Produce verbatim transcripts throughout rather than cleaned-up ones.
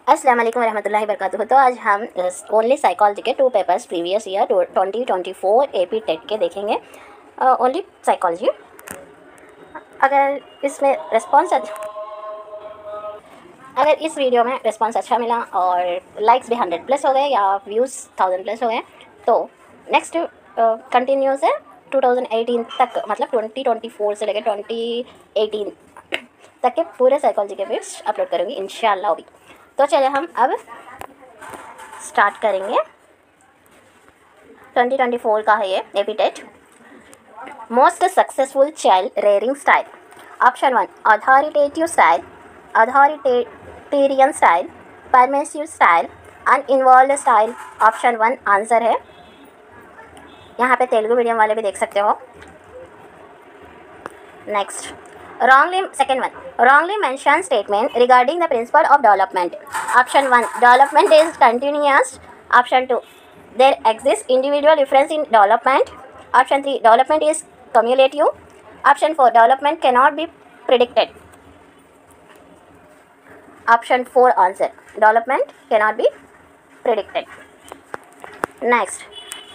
अस्सलाम वालेकुम रहमतुल्लाहि वबरकातुहू। तो आज हम ओनली साइकोलॉजी के two papers previous year twenty twenty four AP TET के देखेंगे। Only uh, psychology. अगर इसमें रिस्पॉन्स अगर इस वीडियो में रिस्पॉन्स अच्छा मिला और लाइक्स भी हंड्रेड प्लस हो गए या व्यूज़ थाउजेंड प्लस हो गए तो नेक्स्ट कंटिन्यूस है टू थाउजेंड एटीन तक, मतलब ट्वेंटी ट्वेंटी फोर से लेकर ट्वेंटी एटीन तक के पूरे साइकोलॉजी के पेपर्स अपलोड करूँगी इंशाल्लाह भी। तो चलिए हम अब स्टार्ट करेंगे। ट्वेंटी ट्वेंटी फोर का है ये AP TET. Most successful child rearing style. Option one authoritative style, authoritarian style, permissive style, uninvolved style. Option one answer है। यहाँ पे तेलुगु मीडियम वाले भी देख सकते हो। Next wrongly second one wrongly mentioned statement regarding the principle of development. Option one development is continuous. Option two there exists individual difference in development. Option three development is cumulative. Option four development cannot be predicted. Option four answer development cannot be predicted. Next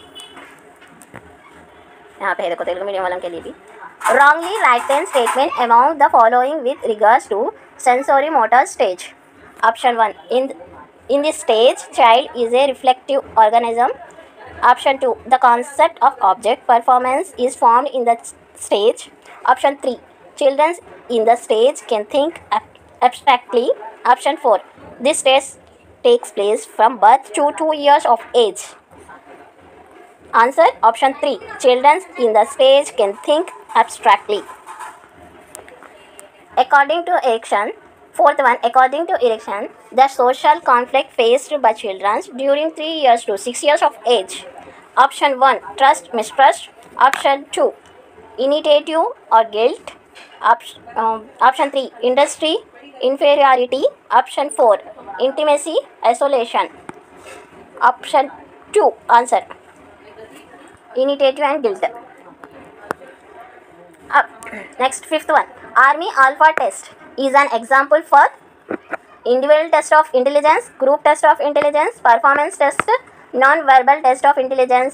यहाँ पे देखो Telugu medium वालों के लिए भी wrongly written statement among the following with regards to sensory motor stage. Option one in in this stage child is a reflective organism. Option two the concept of object performance is formed in the stage. Option three children in the stage can think ab- abstractly. Option four this stage takes place from birth to two years of age. Answer option three children in the stage can think abstractly. According to Erickson, fourth one according to Erickson, the social conflict faced by children during three years to six years of age. Option one trust mistrust. Option two initiative or guilt. Op- um, option three industry inferiority. Option four intimacy isolation. Option two answer initiative and guilt. Uh, next fifth one Army Alpha test is an example for individual test of intelligence, group test of intelligence, performance test, non-verbal test of intelligence.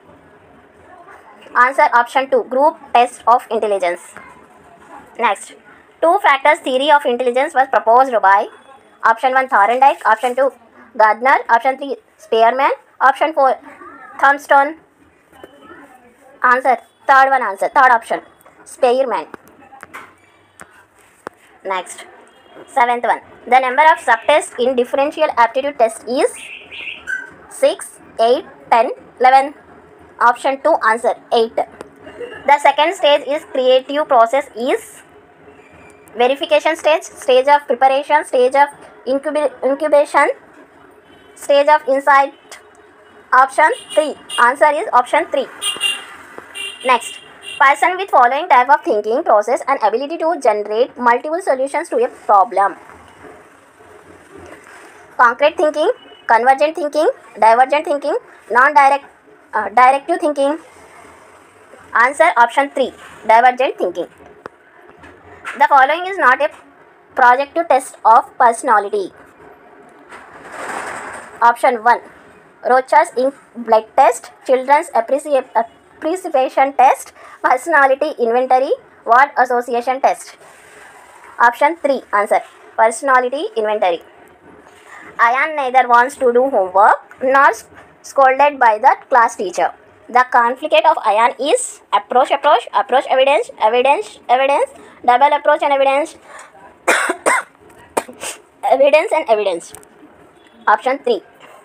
Answer option two group test of intelligence. Next two factors theory of intelligence was proposed by option one Thorndike, option two Gardner, option three Spearman, option four Thornstone. Answer third one answer third option Spearman. Next seventh one the number of subtests in differential aptitude test is six, eight, ten, eleven. Option two answer eight. The second stage is creative process is verification stage, stage of preparation, stage of incuba- incubation, stage of insight. Option three answer is option three. Next person with following type of thinking process and ability to generate multiple solutions to a problem. Concrete thinking, convergent thinking, divergent thinking, non-direct uh, directive thinking. Answer option three divergent thinking. The following is not a projective test of personality. Option one Rocha's ink blood test, children's appreciation appreciation test, personality inventory, word association test. Option three answer personality inventory. Ayan neither wants to do homework nor scolded by the class teacher. The conflict of Ayan is approach approach approach evidence evidence evidence double approach and evidence evidence and evidence. Option three.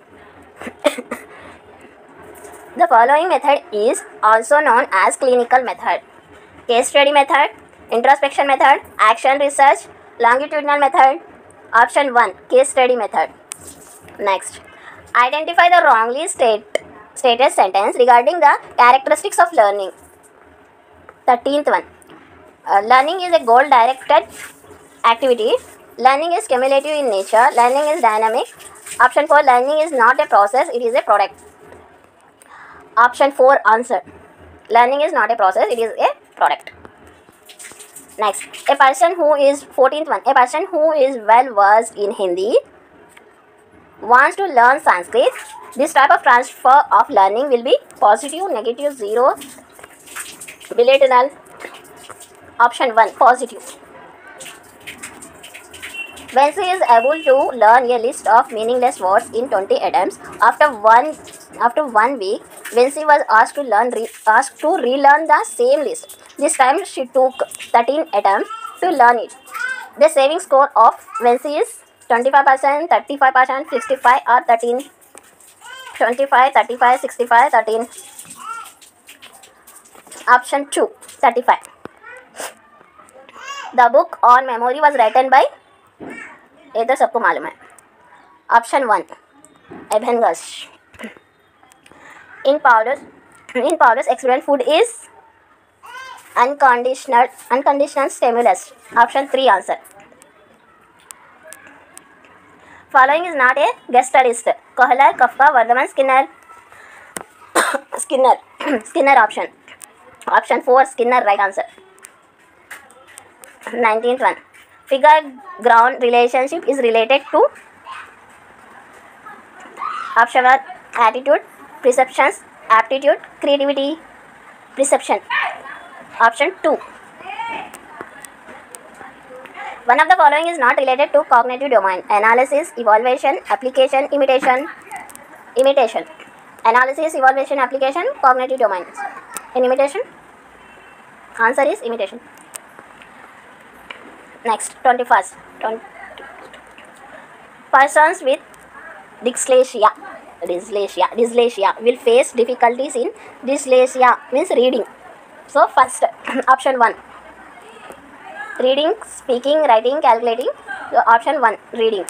The following method is also known as clinical method: case study method, introspection method, action research, longitudinal method. Option one case study method. Next identify the wrongly state, stated sentence regarding the characteristics of learning. thirteenth one uh, learning is a goal directed activity. Learning is cumulative in nature. Learning is dynamic. Option four learning is not a process, it is a product. Option four answer learning is not a process, it is a product. Next, a person who is fourteenth one, a person who is well versed in Hindi wants to learn Sanskrit, this type of transfer of learning will be positive, negative, zero, bilateral. Option one, positive. When she is able to learn a list of meaningless words in twenty attempts, after one after one week, when she was asked to learn re, asked to relearn the same list. This time she took thirteen attempts to learn it. The saving score of when she is twenty-five percent, thirty-five percent, sixty-five or thirteen. twenty-five, thirty-five, sixty-five, thirteen. Option two, thirty-five. The book on memory was written by, ये तो सबको मालूम है. Option one, avengers. In Pavlov's in Pavlov's experiment food is unconditional unconditional stimulus. Option three answer. Following is not a gestaltist. Kohler, Koffka, Wertheimer, Skinner. Skinner Skinner option. Option four, Skinner right answer. Nineteenth one. Figure ground relationship is related to. Option one, attitude, perceptions, aptitude, creativity, perception. Option two. One of the following is not related to cognitive domain. Analysis, evaluation, application, imitation. Imitation. Analysis, evaluation, application, cognitive domains. In imitation? Answer is imitation. Next, twenty-first. Persons with dyslexia, dyslexia, dyslexia will face difficulties in dyslexia means reading. So first, option one, reading, speaking, writing, calculating. So option one, reading.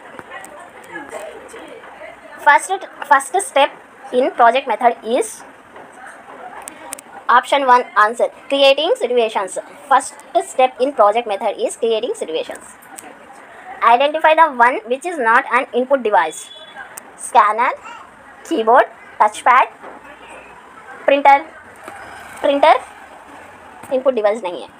First, first step in project method is option one answer, creating situations. First step in project method is creating situations. Identify the one which is not an input device. Scanner, keyboard, touchpad, printer. Printer input device नहीं है.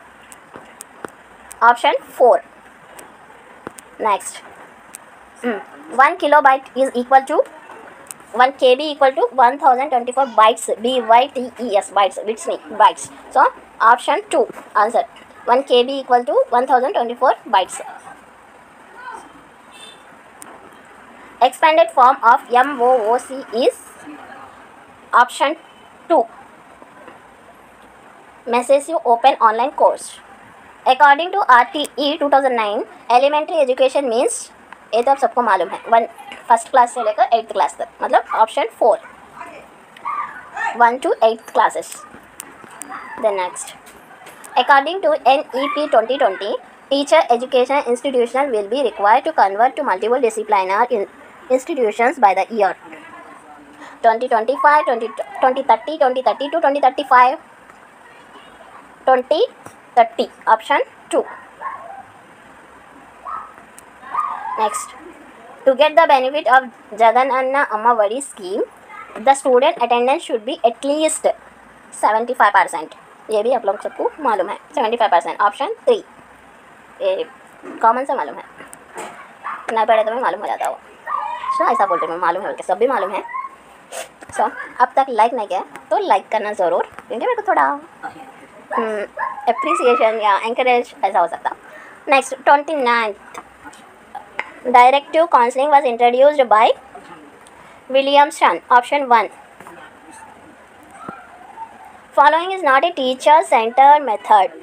Option four. Next, hmm. one kilobyte is equal to one K B equal to one thousand twenty-four bytes. B Y T E S, bytes, bits नहीं, bytes. So option two answer, one K B equal to one thousand twenty-four bytes. Expanded form of M O O C is option two, Message you open online course. According to R T E two thousand nine, elementary education means, ये तो आप सबको मालूम है, one first class से लेकर eighth class तक, मतलब option four, one to eighth classes. Then next, according to N E P twenty twenty, teacher education institution will be required to convert to multiple disciplinary institutions by the year twenty twenty five, twenty twenty thirty, twenty thirty two, twenty thirty five, twenty thirty. Option two. Next, to get the benefit of Jagananna Amma Vadi scheme, the student attendance should be at least seventy-five percent. ये भी आप लोग सबको मालूम है, seventy-five percent. Option three, ये common से मालूम है, नहीं पढ़े तो मैं मालूम हो जाता हो. सो so, ऐसा बोलते मैं मालूम है बोलते सब भी मालूम है. सो so, अब तक लाइक नहीं किया तो लाइक करना ज़रूर, क्योंकि मेरे को थोड़ा अप्रिसिएशन या एंकरेज ऐसा हो सकता. Next, twenty ninth. Directive counseling was introduced by Williamson. Option one. Following is not a teacher-centered method.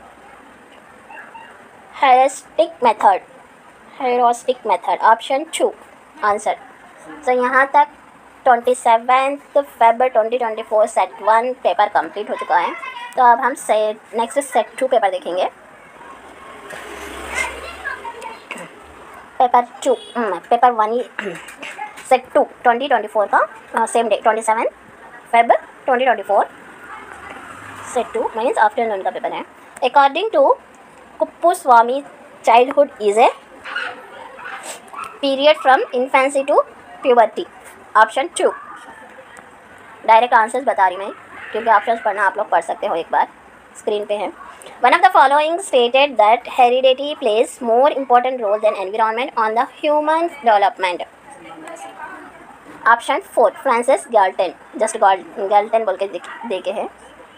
Heuristic method. Heuristic method. Option two. Answer. So यहाँ तक twenty seventh Feb twenty twenty four set one paper complete हो चुका है. तो अब हम set next set two paper देखेंगे. Paper two paper one ही set two twenty twenty four का same day twenty seven Feb twenty twenty four set two means afternoon का पेपर है. According to Kuppuswamy, childhood is a period from infancy to puberty. Option two. Direct answers बता रही मैं, क्योंकि options पढ़ना आप लोग पढ़ सकते हो, एक बार स्क्रीन पे है. One of the following stated that heredity plays more important role than environment on the human development. Option four Francis Galton, just Galton बोल के देख- देखे हैं.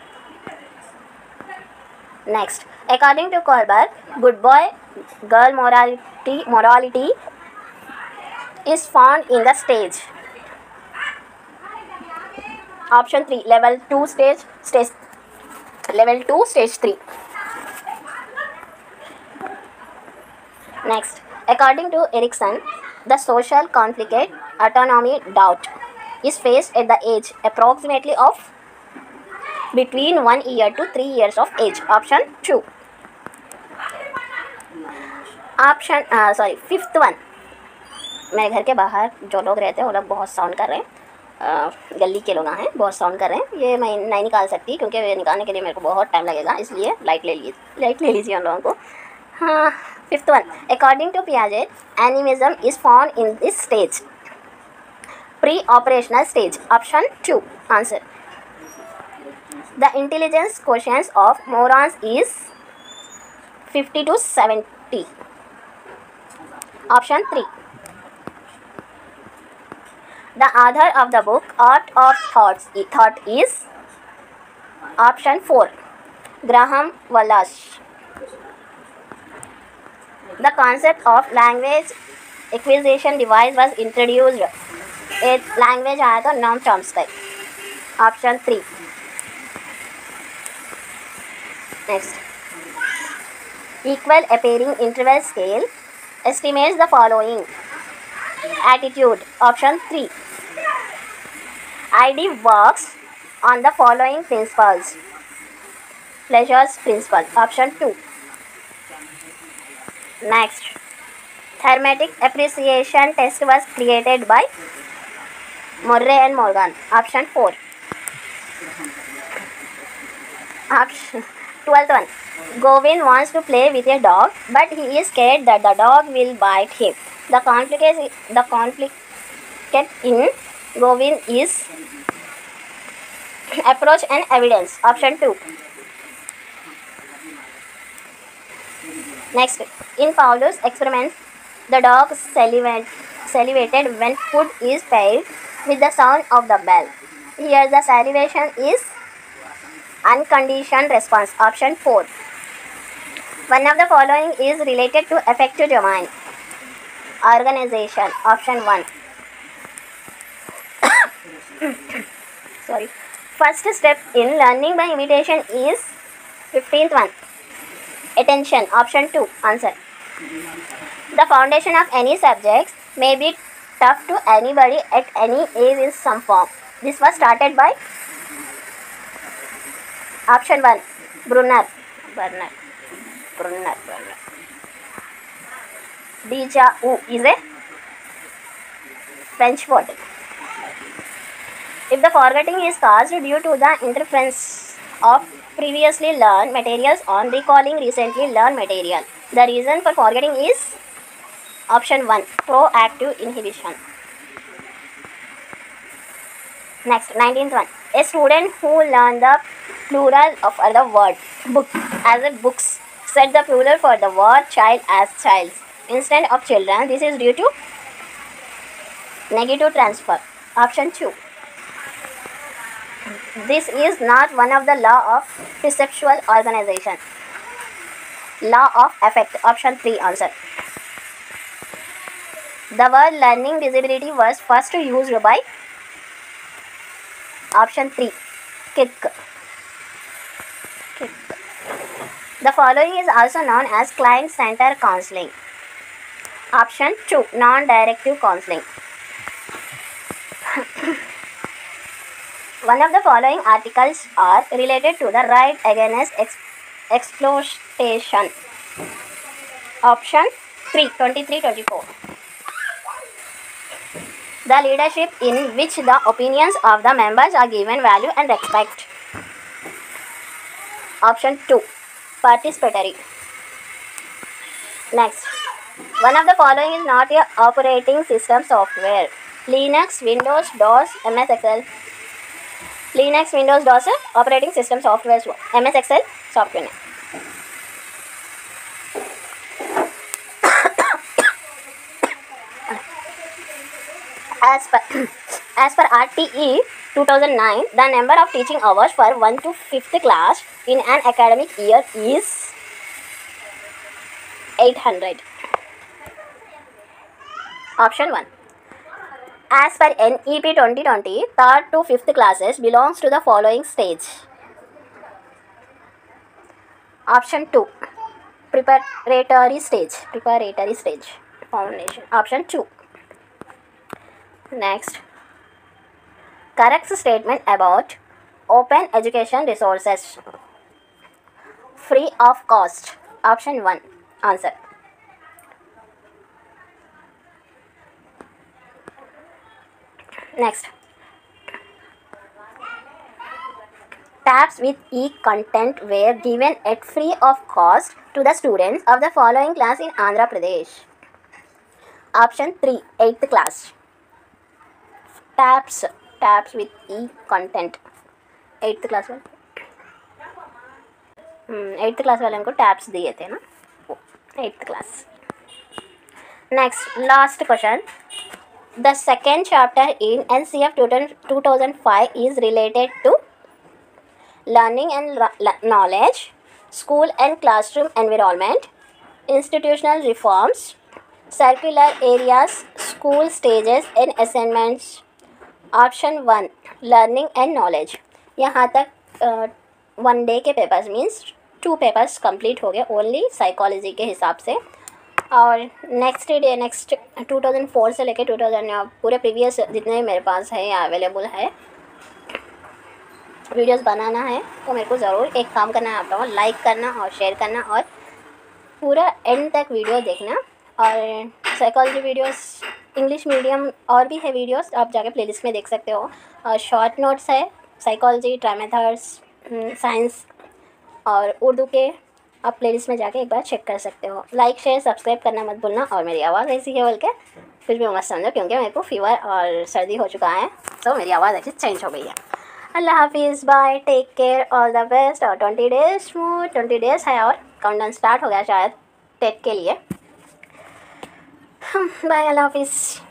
Next, according to Kohlberg, good boy girl morality morality is found in the stage. Option three, level two stage, stage level two, stage three. Next, according to Erikson, the social conflict autonomy doubt is faced at the age approximately of between one year to three years of age. Option two. Option uh, sorry fifth one. मेरे घर के बाहर जो लोग रहते हैं वो लोग बहुत साउंड कर रहे हैं. अ, गली के लोग हैं, बहुत साउंड कर रहे हैं. ये मैं नहीं निकाल सकती क्योंकि ये निकालने के लिए मेरे को बहुत टाइम लगेगा, इसलिए लाइट ले लीजिए लाइट ले लीजिए उन लोगों को. हाँ, fifth one. According to Piaget, animism is found in this stage. Pre operational stage. Option two answer. The intelligence questions of morons is fifty to seventy. Option three. The author of the book Art of Thoughts, Thought is option four Graham Wallace. The concept of language acquisition device was introduced. एक language आया था Noam Chomsky. Option three. Next, equal appearing interval scale estimates the following. Attitude. Option three. I D works on the following principles. Pleasure's principle. Option two. Next, thematic appreciation test was created by Murray and Morgan. Option four. Option twelfth one. Govin wants to play with a dog, but he is scared that the dog will bite him. The conflict, the conflict in Govin is approach and evidence. Option two. Next, in Pavlov's experiments, the dog salivate, salivated when food is paid with the sound of the bell. Here the salivation is unconditioned response. Option four. One of the following is related to affective domain. Organization. Option one. Sorry. First step in learning by imitation is fifteenth one. Attention. Option two. Answer. The foundation of any subject may be tough to anybody at any age in some form. This was started by option one. Brunner. Brunner. Brunner. Brunner. Déjà vu is a French word. If the forgetting is caused due to the interference of previously learned materials on recalling recently learned material, the reason for forgetting is option one. Proactive inhibition. Next, nineteenth one. A student who learned the plural of the word book as a books set the plural for the word child as childs instead of children. This is due to negative transfer. Option two. This is not one of the law of perceptual organization. Law of affect. Option three. Answer. The word learning disability was first used by option three. Kick. Kick. The following is also known as client-centered counseling. Option two. Non-directive counseling. One of the following articles are related to the right against ex exploitation. Option three. twenty-three twenty-four. The leadership in which the opinions of the members are given value and respect. Option two. Participatory. Next. One of the following is not a operating system software. Linux, Windows, DOS, M S Excel. Linux, Windows, DOS operating system software. M S Excel software. As per as per R T E two thousand nine, the number of teaching hours for one to fifth class in an academic year is eight hundred. Option one. As per N E P twenty twenty, third to fifth classes belongs to the following stage. Option two. Preparatory stage. Preparatory stage. Foundation. Option two. Next. Correct statement about open education resources. Free of cost. Option one. Answer. Next. Tabs with e-content were given at free of cost to the students of the following class in Andhra Pradesh. Option three. eighth class. Tabs. Tabs with e-content. eighth class वाले eighth class वाले को tabs दिए थे ना, eighth class. Next last question. The second chapter in N C F two thousand five is related to learning and knowledge, school and classroom environment, institutional reforms, circular areas, school stages and assignments. Option one. Learning and knowledge. यहाँ तक one day के papers means two papers complete हो गए only psychology के हिसाब से. और next day next two thousand four से लेके टू थाउजेंड पूरे प्रीवियस जितने मेरे पास है या अवेलेबल है वीडियोस बनाना है, तो मेरे को ज़रूर एक काम करना है, आप लोगों को लाइक करना और शेयर करना और पूरा एंड तक वीडियो देखना. और साइकोलॉजी वीडियोस इंग्लिश मीडियम और भी है वीडियोस, आप जाके प्लेलिस्ट में देख सकते हो. और शॉर्ट नोट्स है साइकोलॉजी, ट्राई मेथड्स, साइंस और उर्दू के, आप प्लेलिस्ट में जाके एक बार चेक कर सकते हो. लाइक शेयर सब्सक्राइब करना मत भूलना. और मेरी आवाज़ ऐसी है बोल के फिर भी मत समझो, क्योंकि मेरे को फीवर और सर्दी हो चुका है, तो मेरी आवाज़ ऐसी चेंज हो गई है. अल्लाह हाफिज़, bye, take care, all the best. और ट्वेंटी डेज ट्वेंटी डेज़ है और काउंटडाउन स्टार्ट हो गया शायद टेट के लिए. बाय, अल्लाह हाफिज़.